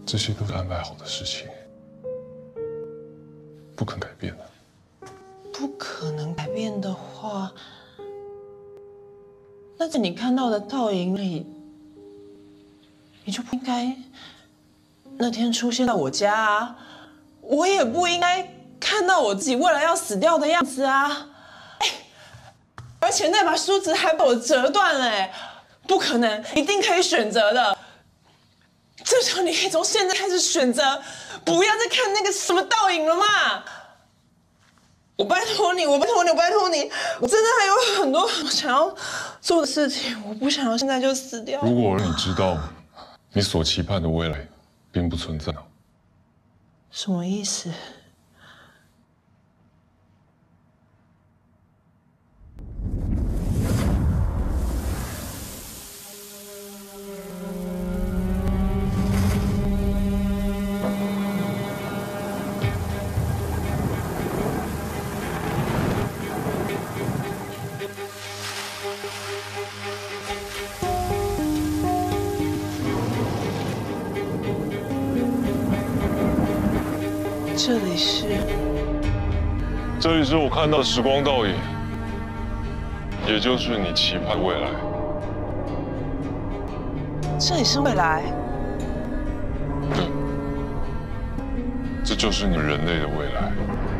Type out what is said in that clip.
这些都是安排好的事情，不肯改变的。 不可能改变的话，那在你看到的倒影里，你就不应该那天出现在我家啊！我也不应该看到我自己未来要死掉的样子啊！而且那把梳子还被我折断了，不可能，一定可以选择的。至少你可以从现在开始选择，不要再看那个什么倒影了嘛！我拜托你，我拜托你，我拜托你，我真的还有很多想要做的事情，我不想要现在就死掉。 如果你知道你所期盼的未来并不存在呢？ 什么意思？ 这里是我看到的时光倒影，也就是你期盼的未来。 这里是未来。 对，这就是你人类的未来。